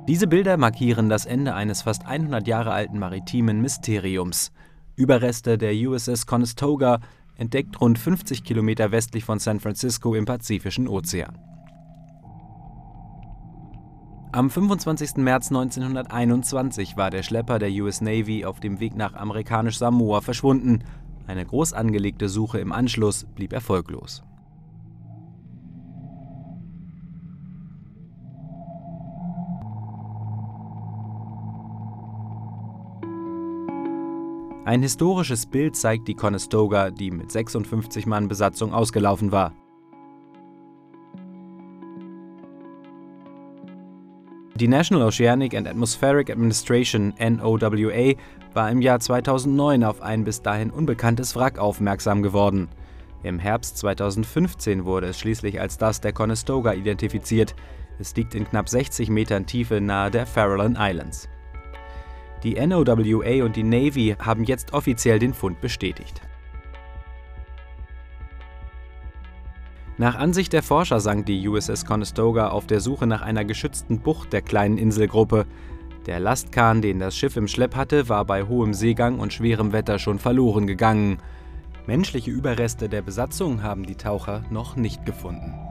Diese Bilder markieren das Ende eines fast 100 Jahre alten maritimen Mysteriums. Überreste der USS Conestoga, entdeckt rund 50 Kilometer westlich von San Francisco im Pazifischen Ozean. Am 25. März 1921 war der Schlepper der US Navy auf dem Weg nach amerikanisch-Samoa verschwunden. Eine groß angelegte Suche im Anschluss blieb erfolglos. Ein historisches Bild zeigt die Conestoga, die mit 56 Mann Besatzung ausgelaufen war. Die National Oceanic and Atmospheric Administration (NOAA) war im Jahr 2009 auf ein bis dahin unbekanntes Wrack aufmerksam geworden. Im Herbst 2015 wurde es schließlich als das der Conestoga identifiziert. Es liegt in knapp 60 Metern Tiefe nahe der Farallon Islands. Die NOAA und die Navy haben jetzt offiziell den Fund bestätigt. Nach Ansicht der Forscher sank die USS Conestoga auf der Suche nach einer geschützten Bucht der kleinen Inselgruppe. Der Lastkahn, den das Schiff im Schlepp hatte, war bei hohem Seegang und schwerem Wetter schon verloren gegangen. Menschliche Überreste der Besatzung haben die Taucher noch nicht gefunden.